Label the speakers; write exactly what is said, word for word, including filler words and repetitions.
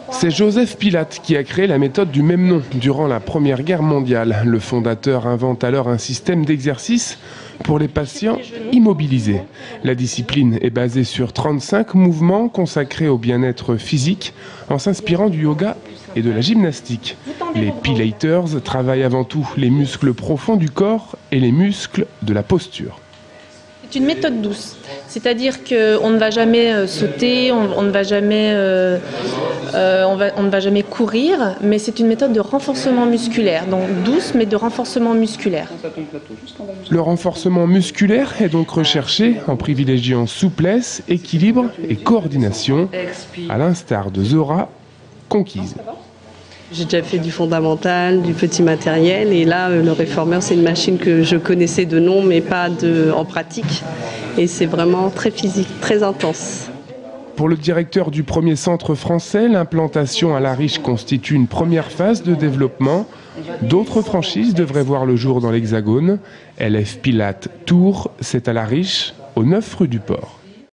Speaker 1: C'est Joseph Pilates qui a créé la méthode du même nom durant la Première Guerre mondiale. Le fondateur invente alors un système d'exercice pour les patients immobilisés. La discipline est basée sur trente-cinq mouvements consacrés au bien-être physique en s'inspirant du yoga et de la gymnastique. Les Pilaters travaillent avant tout les muscles profonds du corps et les muscles de la posture.
Speaker 2: C'est une méthode douce, c'est-à-dire qu'on ne va jamais sauter, on, on ne va jamais, euh, euh, on, va, on ne va jamais courir, mais c'est une méthode de renforcement musculaire, donc douce mais de renforcement musculaire.
Speaker 1: Le renforcement musculaire est donc recherché en privilégiant souplesse, équilibre et coordination, à l'instar de Zora, conquise.
Speaker 3: J'ai déjà fait du fondamental, du petit matériel et là le réformeur c'est une machine que je connaissais de nom mais pas de, en pratique et c'est vraiment très physique, très intense.
Speaker 1: Pour le directeur du premier centre français, l'implantation à La Riche constitue une première phase de développement. D'autres franchises devraient voir le jour dans l'Hexagone. L F Pilates Tours, c'est à La Riche, au neuf rue du Port.